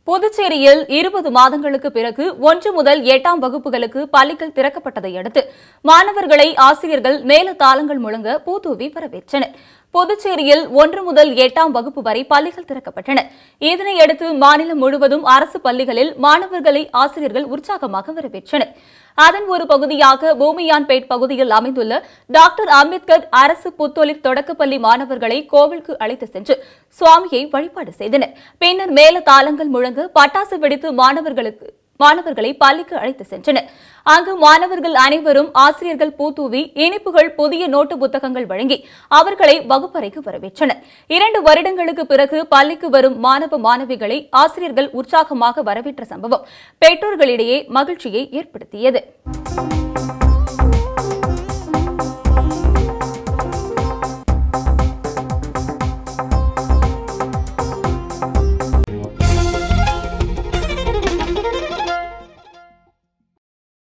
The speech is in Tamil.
புதுச்சேரியில் 20 மாதங்களுக்கு பிறகு 1 முதல் 8ஆம் வகுப்புகளுக்கு பள்ளிகள் திறக்கப்பட்டதை அடுத்து மாணவர்களை ஆசிரியர்கள் மேளதாளங்கள் முழங்க பூதூவி வரவேற்றனர். புதுச்சேரியில் 1 முதல் 8ஆம் வகுப்பு வரை பள்ளிகள் திறக்கப்பட்டன. இதனையடுத்து மாநிலம் முழுவதும் அரசு பள்ளிகளில் மாணவர்களை ஆசிரியர்கள் உற்சாகமாக வரவேற்றனர். அதன் ஒரு பகுதியாக பூமியான்பேட் பகுதியில் அமைந்துள்ள டாக்டர் அம்பேத்கர் அரசு புத்தொழிற் தொடக்கப்பள்ளி மாணவர்களை கோவிலுக்கு அழைத்து சென்று சுவாமியை வழிபாடு செய்தனர். பின்னர் மேளதாளங்கள் முழங்க பட்டாசு வெடித்து மாணவர்களை பள்ளிக்கு அழைத்து சென்றனர். அங்கு மாணவர்கள் அனைவரும் ஆசிரியர்கள் பூத்தூவி இனிப்புகள், புதிய நோட்டு புத்தகங்கள் வழங்கி அவர்களை வகுப்பறைக்கு வரவேற்றனர். 2 வருடங்களுக்கு பிறகு பள்ளிக்கு வரும் மாணவ மாணவிகளை ஆசிரியர்கள் உற்சாகமாக வரவேற்ற சம்பவம் பெற்றோர்களிடையே மகிழ்ச்சியை ஏற்படுத்தியது.